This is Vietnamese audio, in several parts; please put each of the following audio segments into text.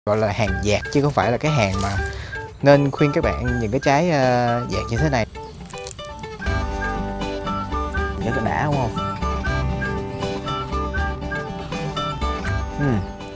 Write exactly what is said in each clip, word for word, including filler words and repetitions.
gọi là hàng dạt chứ không phải là cái hàng mà, nên khuyên các bạn những cái trái uh, dạt như thế này rất là đã, đúng không? uhm.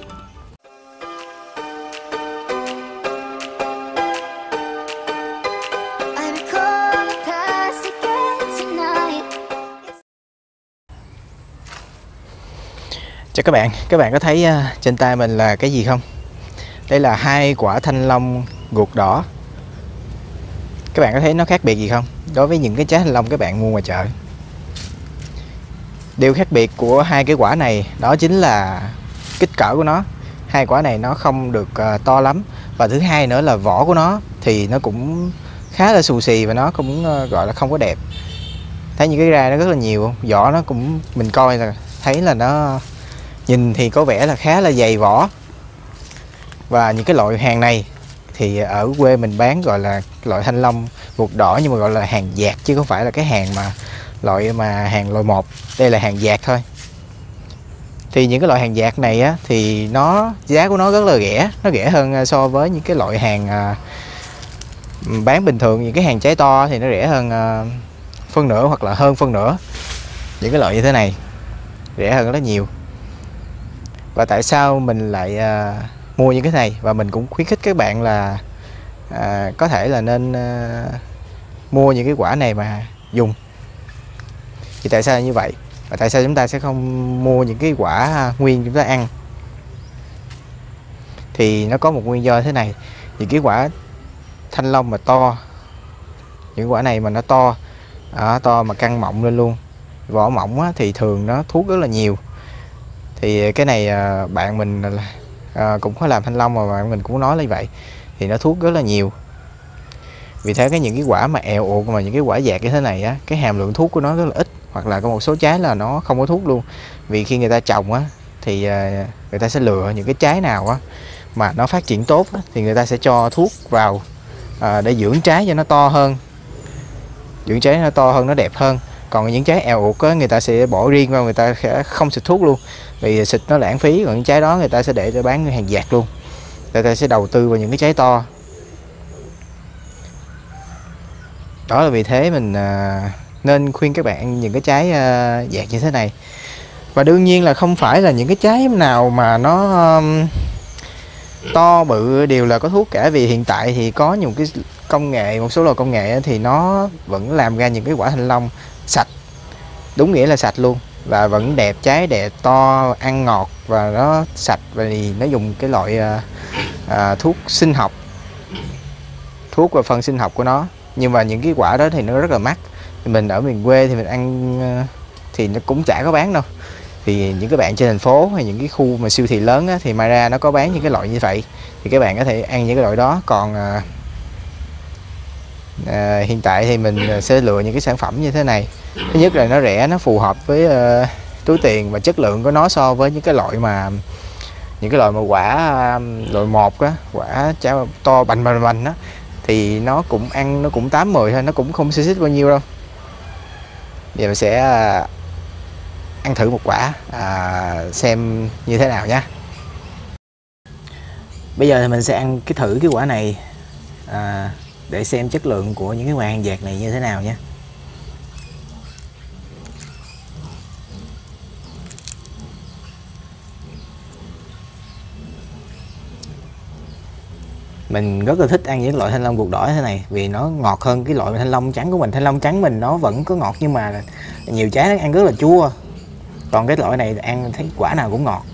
Chào các bạn, các bạn có thấy uh, trên tay mình là cái gì không? Đây là hai quả thanh long ruột đỏ. Các bạn có thấy nó khác biệt gì không đối với những cái trái thanh long các bạn mua ngoài chợ? Điều khác biệt của hai cái quả này đó chính là kích cỡ của nó. Hai quả này nó không được uh, to lắm, và thứ hai nữa là vỏ của nó thì nó cũng khá là xù xì và nó cũng uh, gọi là không có đẹp. Thấy những cái ra nó rất là nhiều, vỏ nó cũng, mình coi là thấy là nó nhìn thì có vẻ là khá là dày vỏ. Và những cái loại hàng này thì ở quê mình bán gọi là loại thanh long ruột đỏ, nhưng mà gọi là hàng dạt chứ không phải là cái hàng mà loại mà hàng loại một. Đây là hàng dạt thôi. Thì những cái loại hàng dạt này á, thì nó giá của nó rất là rẻ, nó rẻ hơn so với những cái loại hàng à, bán bình thường. Những cái hàng trái to thì nó rẻ hơn à, phân nửa hoặc là hơn phân nửa. Những cái loại như thế này rẻ hơn rất nhiều. Và tại sao mình lại à, mua những cái này, và mình cũng khuyến khích các bạn là à, có thể là nên à, mua những cái quả này mà dùng. Thì tại sao như vậy, và tại sao chúng ta sẽ không mua những cái quả nguyên chúng ta ăn? Thì nó có một nguyên do thế này. Những cái quả thanh long mà to, những quả này mà nó to à, to mà căng mọng lên luôn, vỏ mỏng á, thì thường nó thuốc rất là nhiều. Thì cái này à, bạn mình à, cũng có làm thanh long mà bạn mình cũng nói như vậy, thì nó thuốc rất là nhiều. Vì thế cái những cái quả mà èo uột mà những cái quả dạt như thế này á, cái hàm lượng thuốc của nó rất là ít, hoặc là có một số trái là nó không có thuốc luôn. Vì khi người ta trồng á thì à, người ta sẽ lựa những cái trái nào á mà nó phát triển tốt á, thì người ta sẽ cho thuốc vào à, để dưỡng trái cho nó to hơn, dưỡng trái nó to hơn, nó đẹp hơn. Còn những trái èo uột á, người ta sẽ bỏ riêng vào, người ta sẽ không xịt thuốc luôn, vì xịt nó lãng phí. Còn những trái đó người ta sẽ để để bán hàng dạt luôn, người ta sẽ đầu tư vào những cái trái to. Đó là vì thế mình à, nên khuyên các bạn những cái trái à, dạt như thế này. Và đương nhiên là không phải là những cái trái nào mà nó um, to bự đều là có thuốc cả. Vì hiện tại thì có những cái công nghệ, một số loại công nghệ thì nó vẫn làm ra những cái quả thanh long sạch, đúng nghĩa là sạch luôn, và vẫn đẹp, trái đẹp, to, ăn ngọt và nó sạch. Vì nó dùng cái loại à, à, thuốc sinh học, thuốc và phân sinh học của nó. Nhưng mà những cái quả đó thì nó rất là mắc. Thì mình ở miền quê thì mình ăn thì nó cũng chả có bán đâu. Thì những cái bạn trên thành phố hay những cái khu mà siêu thị lớn á, thì mai ra nó có bán những cái loại như vậy, thì các bạn có thể ăn những cái loại đó. Còn à, à, hiện tại thì mình sẽ lựa những cái sản phẩm như thế này. Thứ nhất là nó rẻ, nó phù hợp với uh, túi tiền, và chất lượng của nó so với những cái loại mà những cái loại mà quả um, loại một á, quả cháo to bành bành bành á, thì nó cũng ăn nó cũng tám mười thôi, nó cũng không xê xích bao nhiêu đâu. Giờ mình sẽ uh, ăn thử một quả à, xem như thế nào nhé. Bây giờ thì mình sẽ ăn cái thử cái quả này à, để xem chất lượng của những cái quả hàng dạt này như thế nào nhé. Mình rất là thích ăn những loại thanh long ruột đỏ thế này, vì nó ngọt hơn cái loại thanh long trắng của mình. Thanh long trắng mình nó vẫn có ngọt, nhưng mà nhiều trái nó ăn rất là chua. Còn cái loại này ăn thấy quả nào cũng ngọt.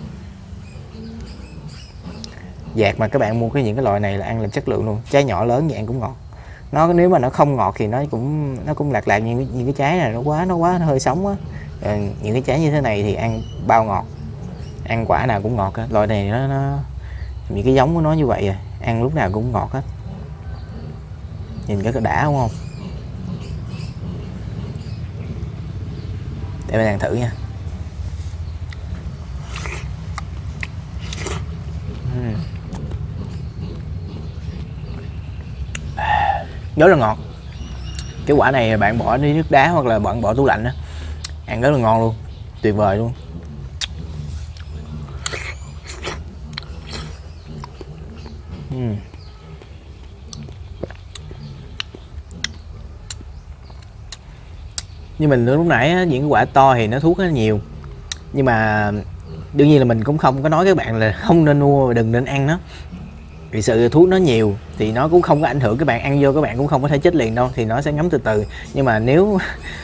Dạt mà các bạn mua cái những cái loại này là ăn là chất lượng luôn. Trái nhỏ lớn thì ăn cũng ngọt. Nó nếu mà nó không ngọt thì nó cũng nó cũng lạc lạc những cái, những cái trái này nó quá nó quá nó hơi sống á. Những cái trái như thế này thì ăn bao ngọt, ăn quả nào cũng ngọt á. Loại này nó, nó những cái giống của nó như vậy à, ăn lúc nào cũng ngọt hết. Nhìn rất là đã, đúng không? Để mình ăn thử nha. uhm. Rất là ngọt. Cái quả này bạn bỏ đi nước đá hoặc là bạn bỏ tủ lạnh á, ăn rất là ngon luôn, tuyệt vời luôn. uhm. Như mình lúc nãy á, những cái quả to thì nó thuốc nó nhiều, nhưng mà đương nhiên là mình cũng không có nói các bạn là không nên mua và đừng nên ăn nó, vì sự thuốc nó nhiều thì nó cũng không có ảnh hưởng, các bạn ăn vô các bạn cũng không có thể chết liền đâu, thì nó sẽ ngấm từ từ. Nhưng mà nếu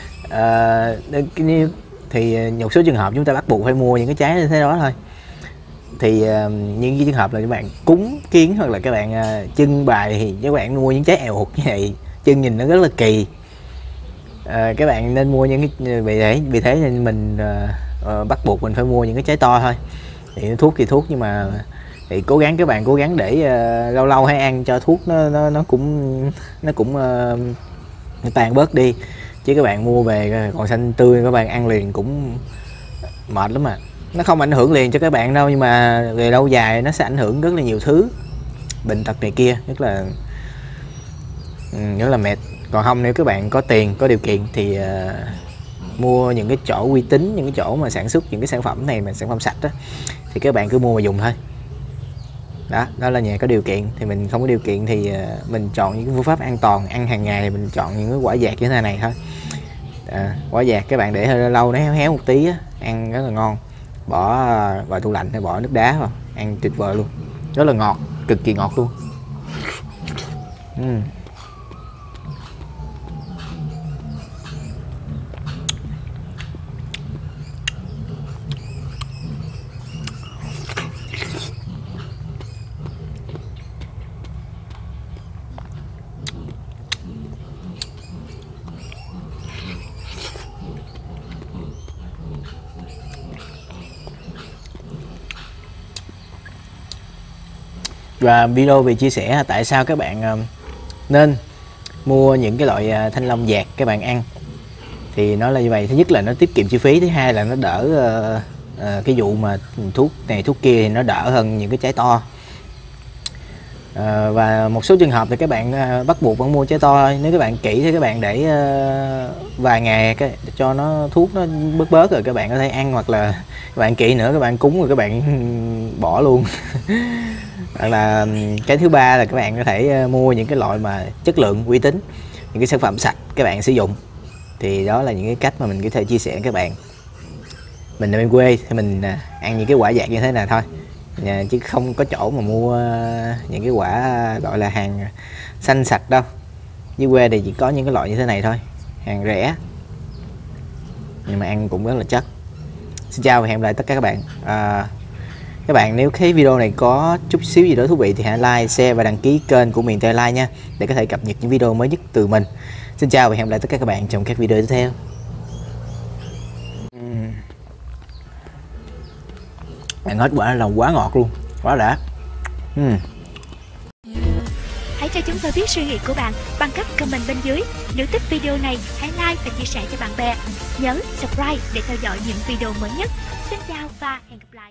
uh, thì một số trường hợp chúng ta bắt buộc phải mua những cái trái như thế đó thôi. Thì uh, những cái trường hợp là các bạn cúng kiến hoặc là các bạn uh, trưng bày thì các bạn mua những trái èo hụt như vậy, trưng nhìn nó rất là kỳ. Uh, các bạn nên mua những cái vì thế vì thế nên mình uh, uh, bắt buộc mình phải mua những cái trái to thôi. Thì thuốc thì thuốc, nhưng mà thì cố gắng các bạn cố gắng để uh, lâu lâu hay ăn cho thuốc nó nó nó cũng nó cũng uh, tàn bớt đi, chứ các bạn mua về còn xanh tươi các bạn ăn liền cũng mệt lắm. Mà nó không ảnh hưởng liền cho các bạn đâu, nhưng mà về lâu dài nó sẽ ảnh hưởng rất là nhiều thứ, bệnh tật này kia, rất là rất là mệt. Còn không, nếu các bạn có tiền có điều kiện thì uh, mua những cái chỗ uy tín, những cái chỗ mà sản xuất những cái sản phẩm này mà sản phẩm sạch đó, thì các bạn cứ mua mà dùng thôi. Đó, đó là nhà có điều kiện. Thì mình không có điều kiện thì uh, mình chọn những cái phương pháp an toàn, ăn hàng ngày thì mình chọn những cái quả dạt như thế này thôi. À, quả dạt các bạn để hơi lâu nó héo héo một tí á, ăn rất là ngon. Bỏ uh, vào tủ lạnh hay bỏ nước đá vào, ăn tuyệt vời luôn, rất là ngọt, cực kỳ ngọt luôn. uhm. Và video về chia sẻ tại sao các bạn nên mua những cái loại thanh long dạt các bạn ăn, thì nó là như vậy. Thứ nhất là nó tiết kiệm chi phí, thứ hai là nó đỡ uh, uh, cái vụ mà thuốc này thuốc kia thì nó đỡ hơn những cái trái to. Uh, và một số trường hợp thì các bạn uh, bắt buộc vẫn mua trái to thôi. Nếu các bạn kỹ thì các bạn để uh, vài ngày cái cho nó thuốc nó bớt bớt rồi các bạn có thể ăn, hoặc là các bạn kỹ nữa các bạn cúng rồi các bạn bỏ luôn. Hoặc là cái thứ ba là các bạn có thể mua những cái loại mà chất lượng uy tín, những cái sản phẩm sạch các bạn sử dụng. Thì đó là những cái cách mà mình có thể chia sẻ với các bạn. Mình ở bên quê thì mình ăn những cái quả dạt như thế này thôi, chứ không có chỗ mà mua những cái quả gọi là hàng xanh sạch đâu. Dưới quê thì chỉ có những cái loại như thế này thôi, hàng rẻ nhưng mà ăn cũng rất là chất. Xin chào và hẹn gặp lại tất cả các bạn. à, Các bạn nếu thấy video này có chút xíu gì đó thú vị thì hãy like, share và đăng ký kênh của Miền Tây Like nha, để có thể cập nhật những video mới nhất từ mình. Xin chào và hẹn gặp lại tất cả các bạn trong các video tiếp theo. uhm. Ăn hết quả là quá ngọt luôn, quá đã. uhm. Hãy cho chúng tôi biết suy nghĩ của bạn bằng cách comment bên dưới. Nếu thích video này, hãy like và chia sẻ cho bạn bè. Nhớ subscribe để theo dõi những video mới nhất. Xin chào và hẹn gặp lại.